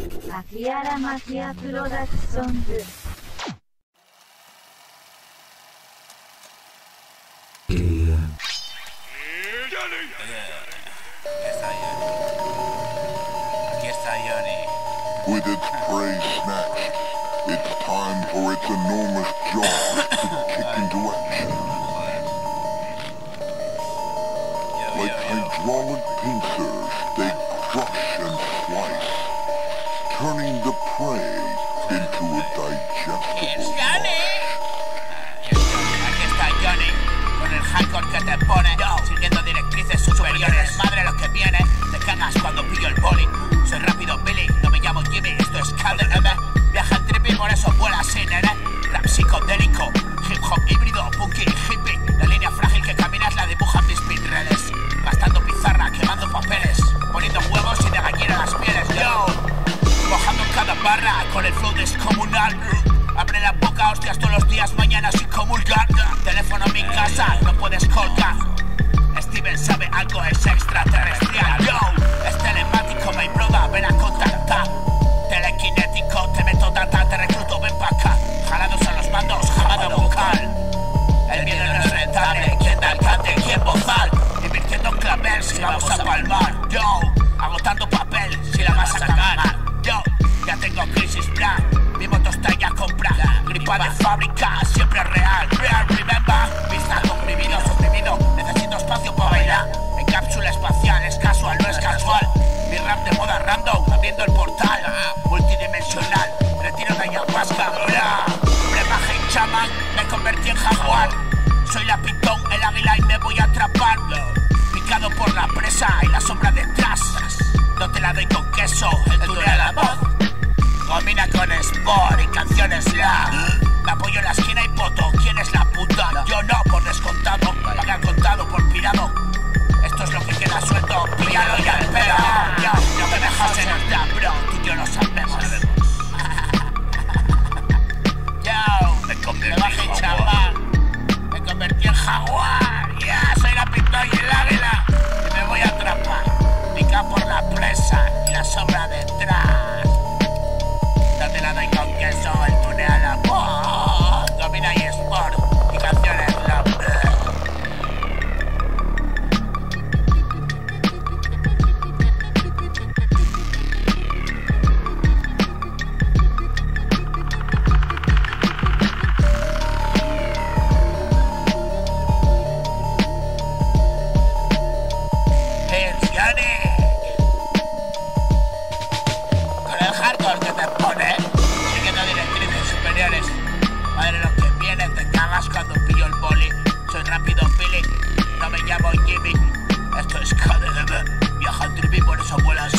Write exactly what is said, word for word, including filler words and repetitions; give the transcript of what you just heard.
Akiara Magia Production. Aquí está Johnny. With its prey snatched, it's time for its enormous jaws to kick into action. Like hydraulic pincers, they crush and slice, turning the prey into a digestible Johnny! Aquí está Johnny, con el hardcore que te pone, siguiendo directrices superiores. Madre lo que viene, te cagas cuando pillo el boli. Soy rápido Billy, no me llamo Jimmy, esto es K D M. Viaja en trippy, por eso vuela sin nene. Rap psicodélico, hip hop híbrido, punky y hippie. La línea frágil que caminas la dibujan mis pinreles. Gastando pizarra, quemando papeles, poniendo huevos y de gallina las pieles. Yo, mojando cada barra con el flow descomunal. Abre la boca, hostias, todos los días, mañana sin comulgar. Teléfono en mi casa, no puedes colgar. Steven sabe algo, es extraterrestrial. Yo, es telemático, my brother, ven a contactar. Telequinético, te meto data, te recluto, ven pa' acá. Jalados a los mandos, jamado vocal. El miedo no es rentable, ¿quién da alcance, quién bozal? Invirtiendo en clavel si vamos a palmar. Yo, agotando papel si la vas a cagar. Yo, ya tengo crisis plan, mi moto está ya comprada. Gripa de fábrica, siempre real. Real, remember, vista comprimido, suprimido. Necesito espacio para bailar. En cápsula espacial, es casual, no es casual. Mi rap de moda random, abriendo el portal. Multidimensional, retiro de ayahuasca. Bla, brebaje y chamán, me convertí en jaguar. Soy la pitón, el águila y me voy a atrapar. Picado por la presa y la sombra detrás. No te la doy con queso, el túnel a la voz. Combina con sport y canciones la. Me apoyo en la esquina y poto, ¿quién es la puta? Yo no, por descontado, paga contado por pirado. Esto es lo que queda suelto, píllalo y al pedo. Yo, no me dejas en el plan, bro, tú y yo lo sabemos. Yo, me convertí en chaval, me convertí en jaguar. Ya, yeah, soy la pitón y el águila, y me voy a atrapar. Pica por la presa y la sombra detrás. No te la doy con queso, el túnel a la voz. Domina y sport y canciones love. Madre lo que viene, te cagas cuando pillo el boli. Soy rápido Billy, no me llamo Jimmy. Esto es K D M. Viaja en trippy, por eso vuelas